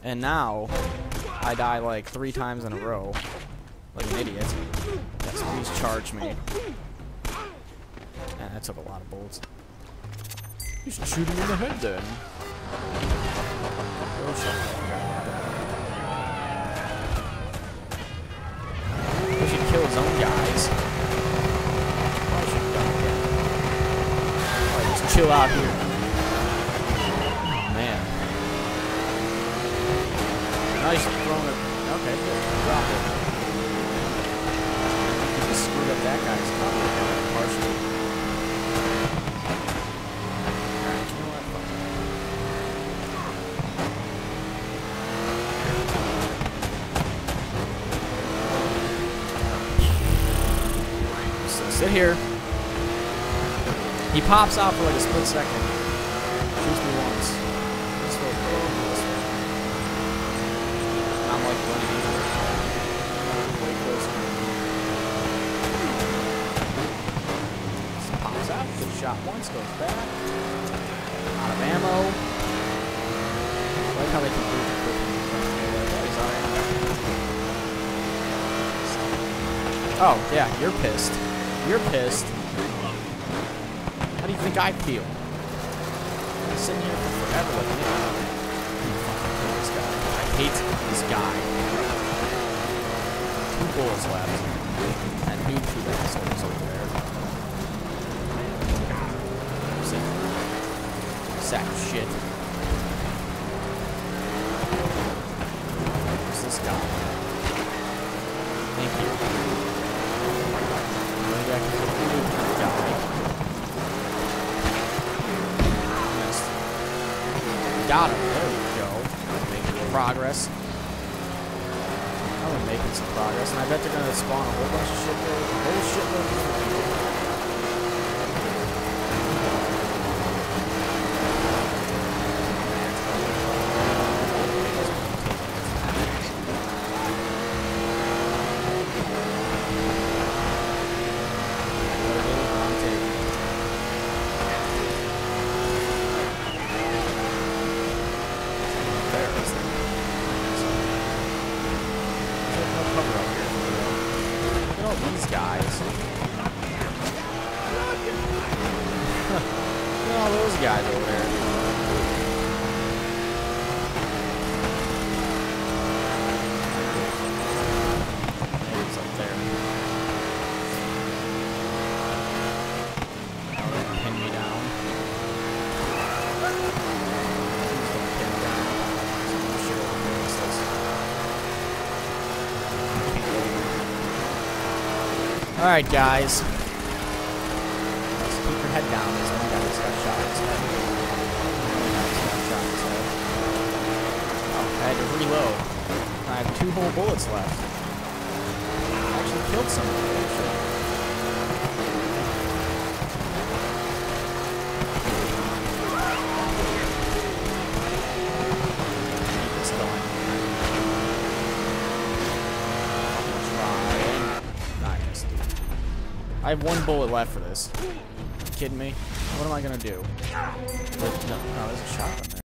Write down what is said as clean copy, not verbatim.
And now, I die like 3 times in a row. Like an idiot. Yes, please charge me. And that took a lot of bullets. You should shoot him in the head then. Oh, shut up. He should kill his own guys. Why should he die again? Alright, just chill out here. Oh, man. Now he's throwing it. Okay, good. Drop it. He just screwed up that guy's cover partially. Alright, you know what? So sit here. He pops out for like a split second. Shoots me once. Just like, this way. I'm like running either. Way closer. Just pops out. Good shot once. Goes back. Out of ammo. I like how they can move quickly. Oh, yeah, you're pissed. You're pissed. How do you think I feel? I'm sitting here for forever like an idiot. Fucking kill this guy. I hate this guy. 2 bullets left. And noob tube assholes over there. Sack of shit. Who's this guy? Thank you. Maybe I can hit the noob guy. Missed. Got him. There we go. Making progress. Oh, we're making some progress. And I bet they're going to spawn a whole bunch of shit there. A whole shitload of people. These guys. Look at all those guys over there. It's up there. Now they're gonna pin me down. Please don't pin me down. Some shit over here. What's this? Alright, guys. Just keep your head down. This one guy just got shot in his head. Oh, I had to reload. I have 2 whole bullets left. I actually killed somebody. Keep this going. I have 1 bullet left for this. Are you kidding me? What am I gonna do? No, there's a shotgun there.